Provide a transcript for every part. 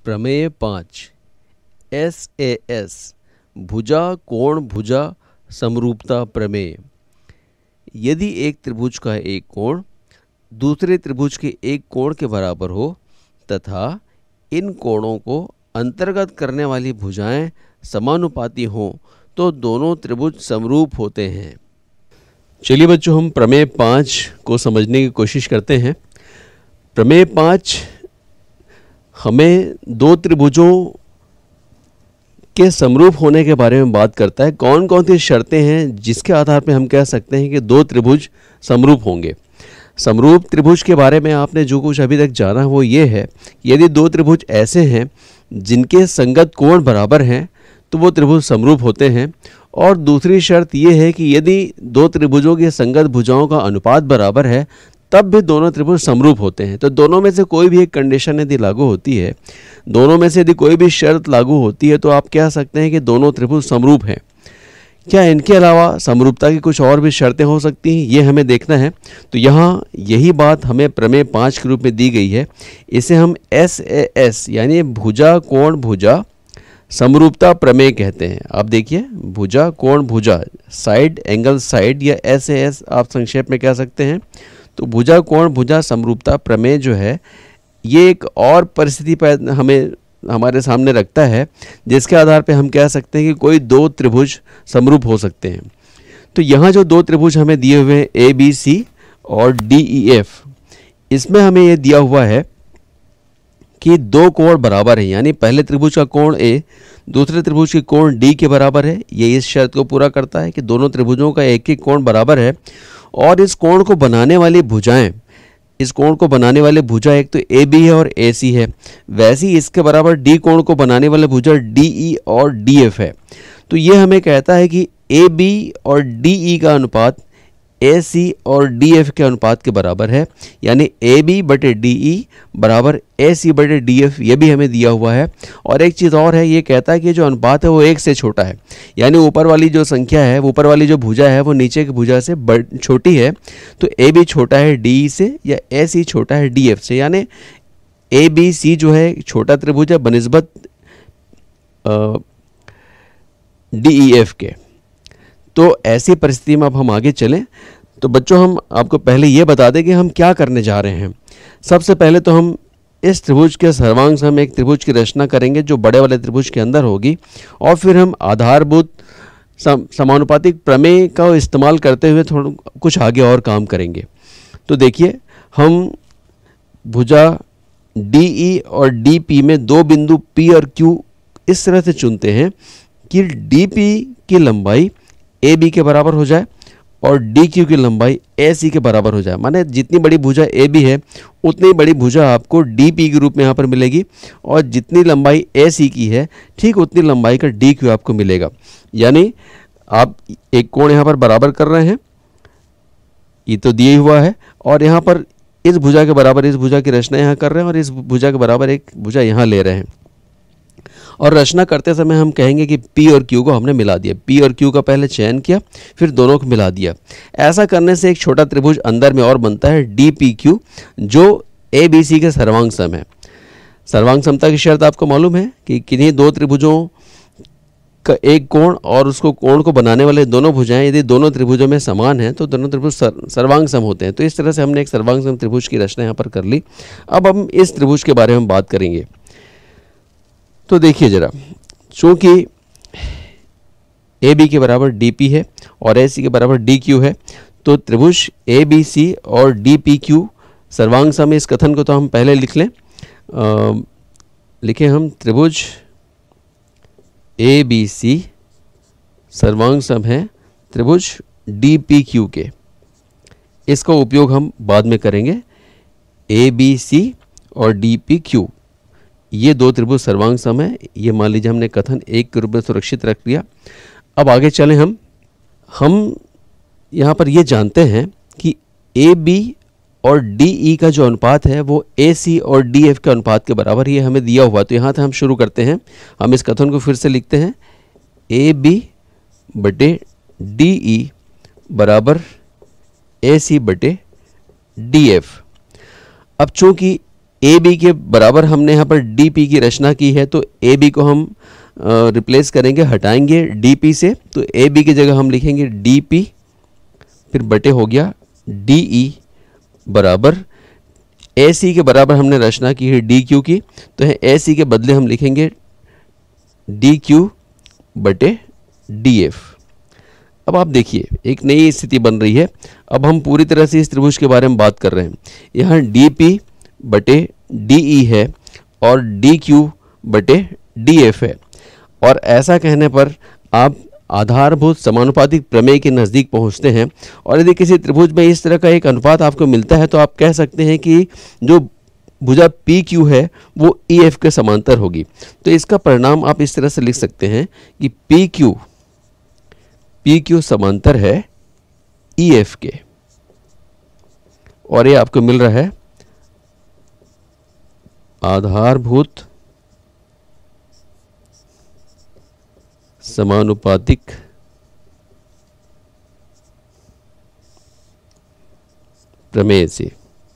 प्रमेय 5 SAS भुजा कोण भुजा समरूपता प्रमेय। यदि एक त्रिभुज का एक कोण दूसरे त्रिभुज के एक कोण के बराबर हो तथा इन कोणों को अंतर्गत करने वाली भुजाएं समानुपाती हों तो दोनों त्रिभुज समरूप होते हैं। चलिए बच्चों, हम प्रमेय 5 को समझने की कोशिश करते हैं। प्रमेय 5 हमें दो त्रिभुजों के समरूप होने के बारे में बात करता है। कौन कौन सी शर्तें हैं जिसके आधार पर हम कह सकते हैं कि दो त्रिभुज समरूप होंगे। समरूप त्रिभुज के बारे में आपने जो कुछ अभी तक जाना वो ये है कि यदि दो त्रिभुज ऐसे हैं जिनके संगत कोण बराबर हैं तो वो त्रिभुज समरूप होते हैं। और दूसरी शर्त ये है कि यदि दो त्रिभुजों की संगत भुजाओं का अनुपात बराबर है तब भी दोनों त्रिभुज समरूप होते हैं। तो दोनों में से कोई भी एक कंडीशन यदि लागू होती है, दोनों में से यदि कोई भी शर्त लागू होती है तो आप कह सकते हैं कि दोनों त्रिभुज समरूप हैं। क्या इनके अलावा समरूपता की कुछ और भी शर्तें हो सकती हैं, ये हमें देखना है। तो यहाँ यही बात हमें प्रमेय 5 के रूप में दी गई है। इसे हम SAS यानी भुजा कोण भुजा समरूपता प्रमेय कहते हैं। आप देखिए, भुजा कोण भुजा, साइड एंगल साइड, या SAS आप संक्षेप में कह सकते हैं। तो भुजा कोण भुजा समरूपता प्रमेय जो है ये एक और परिस्थिति पर हमें हमारे सामने रखता है जिसके आधार पे हम कह सकते हैं कि कोई दो त्रिभुज समरूप हो सकते हैं। तो यहाँ जो दो त्रिभुज हमें दिए हुए हैं ABC और DEF, इसमें हमें ये दिया हुआ है कि दो कोण बराबर हैं, यानी पहले त्रिभुज का कोण A दूसरे त्रिभुज के कोण D के बराबर है। ये इस शर्त को पूरा करता है कि दोनों त्रिभुजों का एक एक कोण बराबर है और इस कोण को बनाने वाली भुजाएं, इस कोण को बनाने वाले भुजा एक तो AB है और AC है, वैसे ही इसके बराबर D कोण को बनाने वाले भुजा DE और DF है। तो ये हमें कहता है कि AB और DE का अनुपात AC और DF के अनुपात के बराबर है, यानी AB बटे DE बराबर AC बटे DF, ये भी हमें दिया हुआ है। और एक चीज़ और है, ये कहता है कि जो अनुपात है वो 1 से छोटा है, यानी ऊपर वाली जो संख्या है, ऊपर वाली जो भुजा है वो नीचे की भुजा से छोटी है। तो AB छोटा है DE से या AC छोटा है DF से, यानी ABC जो है छोटा त्रिभुज है बनिस्बत DEF के। तो ऐसी परिस्थिति में अब हम आगे चलें तो बच्चों, हम आपको पहले ये बता दें कि हम क्या करने जा रहे हैं। सबसे पहले तो हम इस त्रिभुज के सर्वांग सम एक त्रिभुज की रचना करेंगे जो बड़े वाले त्रिभुज के अंदर होगी, और फिर हम आधारभूत समानुपातिक प्रमेय का इस्तेमाल करते हुए थोड़ा कुछ आगे और काम करेंगे। तो देखिए, हम भुजा DE और DP में दो बिंदु P और Q इस तरह से चुनते हैं कि DP की लंबाई AB के बराबर हो जाए और DQ की लंबाई AC के बराबर हो जाए। माने जितनी बड़ी भुजा AB है उतनी बड़ी भुजा आपको DP के रूप में यहाँ पर मिलेगी, और जितनी लंबाई AC की है ठीक उतनी लंबाई का DQ आपको मिलेगा। यानी आप एक कोण यहाँ पर बराबर कर रहे हैं, ये तो दिए हुआ है, और यहाँ पर इस भुजा के बराबर इस भुजा की रचना यहाँ कर रहे हैं और इस भुजा के बराबर एक भुजा यहाँ ले रहे हैं। और रचना करते समय हम कहेंगे कि P और Q को हमने मिला दिया। P और Q का पहले चयन किया, फिर दोनों को मिला दिया। ऐसा करने से एक छोटा त्रिभुज अंदर में और बनता है DPQ, जो ABC के सर्वांग सम है। सर्वांग समता की शर्त आपको मालूम है कि किन्हीं दो त्रिभुजों का एक कोण और उसको कोण को बनाने वाले दोनों भुजाएं यदि दोनों त्रिभुजों में समान हैं तो दोनों त्रिभुज सर्वांग सम होते हैं। तो इस तरह से हमने एक सर्वांग सम त्रिभुज की रचना यहाँ पर कर ली। अब हम इस त्रिभुज के बारे में बात करेंगे। तो देखिए जरा, चूंकि AB के बराबर DP है और AC के बराबर DQ है, तो त्रिभुज ABC और DPQ सर्वांग सम। इस कथन को तो हम पहले लिख लें। लिखें हम, त्रिभुज ABC सर्वांग सम है त्रिभुज DPQ के। इसका उपयोग हम बाद में करेंगे। ABC और DPQ ये दो त्रिभुज सर्वांग सम है, ये मान लीजिए हमने कथन 1 के रूप में सुरक्षित रख लिया। अब आगे चलें। हम यहाँ पर ये जानते हैं कि AB और DE का जो अनुपात है वो AC और DF के अनुपात के बराबर, ये हमें दिया हुआ। तो यहाँ से हम शुरू करते हैं। हम इस कथन को फिर से लिखते हैं, AB बटे DE बराबर AC बटे DF। अब चूंकि ए बी के बराबर हमने यहाँ पर डी पी की रचना की है, तो ए बी को हम रिप्लेस करेंगे, हटाएंगे डी पी से, तो ए बी की जगह हम लिखेंगे डी पी, फिर बटे हो गया डी ई बराबर ए सी के बराबर हमने रचना की है डी क्यू की, तो है ए सी के बदले हम लिखेंगे डी क्यू बटे डी एफ। अब आप देखिए एक नई स्थिति बन रही है। अब हम पूरी तरह से इस त्रिभुज के बारे में बात कर रहे हैं। यहाँ डी पी बटे डी ई है और डी क्यू बटे डी एफ है, और ऐसा कहने पर आप आधारभूत समानुपातिक प्रमेय के नज़दीक पहुँचते हैं। और यदि किसी त्रिभुज में इस तरह का एक अनुपात आपको मिलता है तो आप कह सकते हैं कि जो भुजा पी क्यू है वो ई एफ के समांतर होगी। तो इसका परिणाम आप इस तरह से लिख सकते हैं कि पी क्यू समांतर है ई एफ के, और ये आपको मिल रहा है आधारभूत समानुपातिक प्रमेय से।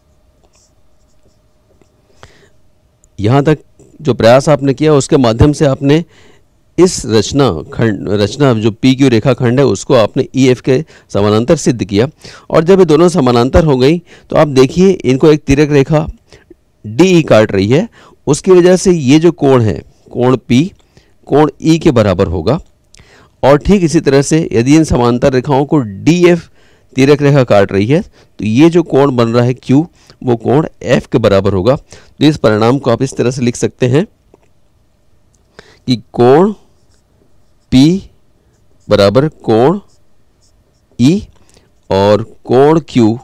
यहां तक जो प्रयास आपने किया उसके माध्यम से आपने इस रचना जो पी क्यू रेखा खंड है उसको आपने ई एफ के समानांतर सिद्ध किया। और जब ये दोनों समानांतर हो गई तो आप देखिए इनको एक तिर्यक रेखा डी ई काट रही है, उसकी वजह से ये जो कोण है कोण पी कोण ई के बराबर होगा। और ठीक इसी तरह से यदि इन समांतर रेखाओं को डी एफ तिर्यक रेखा काट रही है तो ये जो कोण बन रहा है क्यू वो कोण एफ के बराबर होगा। तो इस परिणाम को आप इस तरह से लिख सकते हैं कि कोण पी बराबर कोण ई और कोण क्यू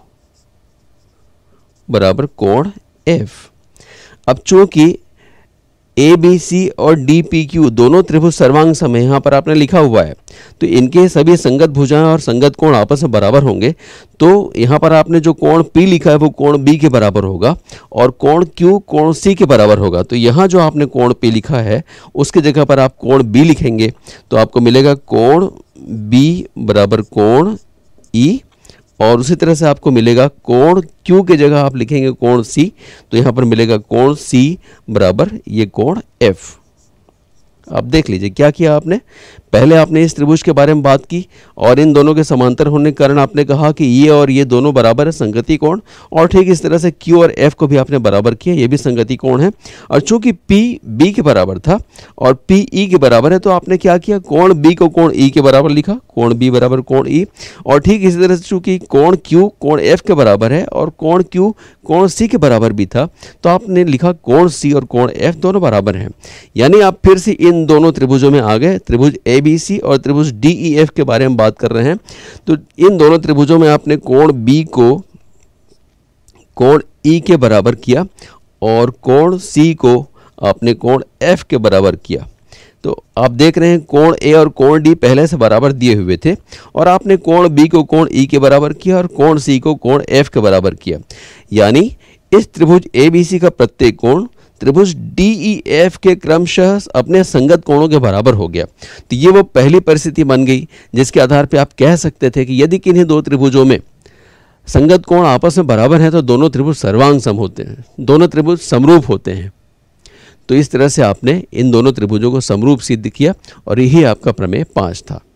बराबर कोण एफ। अब चूंकि ए बी सी और डी पी क्यू दोनों त्रिभुज सर्वांग सम है, यहाँ पर आपने लिखा हुआ है, तो इनके सभी संगत भुजाएं और संगत कोण आपस में बराबर होंगे। तो यहाँ पर आपने जो कोण P लिखा है वो कोण B के बराबर होगा और कोण Q कोण C के बराबर होगा। तो यहाँ जो आपने कोण P लिखा है उसकी जगह पर आप कोण B लिखेंगे तो आपको मिलेगा कोण B बराबर कोण E, और उसी तरह से आपको मिलेगा कोण Q के जगह आप लिखेंगे कोण C, तो यहाँ पर मिलेगा कोण C बराबर ये कोण F। आप देख लीजिए क्या किया आपने, पहले आपने इस त्रिभुज के बारे में बात की और इन दोनों के समांतर होने के कारण आपने कहा कि ये और ये दोनों बराबर है संगति कोण, और ठीक इस तरह से Q और F को भी आपने बराबर किया, ये भी संगति कोण है। और चूंकि P B के बराबर था और P E के बराबर है तो आपने क्या किया, कोण B को कोण E के बराबर लिखा, कोण B बराबर कोण E। और ठीक इसी तरह से चूंकि कोण Q कोण F के बराबर है और कोण Q कोण C के बराबर भी था तो आपने लिखा कोण C और कोण F दोनों बराबर हैं। यानी आप फिर से इन दोनों त्रिभुजों में आ गए, त्रिभुज ABC और त्रिभुज DEF के बारे में बात कर रहे हैं। तो इन दोनों त्रिभुजों में आपने कोण B को कोण E के बराबर किया और कोण C को आपने कोण F के बराबर किया। तो आप देख रहे हैं कोण A और कोण D पहले से बराबर दिए हुए थे और आपने कोण B को कोण E के बराबर किया और कोण C को कोण F के बराबर किया। यानी इस त्रिभुज ABC का प्रत्येक कोण त्रिभुज DEF के क्रमशः अपने संगत कोणों के बराबर हो गया। तो ये वो पहली परिस्थिति बन गई जिसके आधार पर आप कह सकते थे कि यदि किन्हीं दो त्रिभुजों में संगत कोण आपस में बराबर हैं तो दोनों त्रिभुज सर्वांग सम होते हैं, दोनों त्रिभुज समरूप होते हैं। तो इस तरह से आपने इन दोनों त्रिभुजों को समरूप सिद्ध किया और यही आपका प्रमेय 5 था।